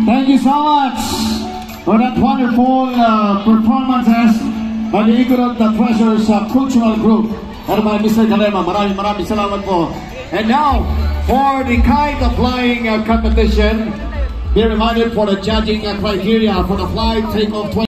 Thank you so much for that wonderful performances by the IGOROT Treasures Cultural Group. Ano ba, Mr. Kalema, maraming salamat po. And now, for the kite flying competition, be reminded for the judging criteria for the flight takeoff 20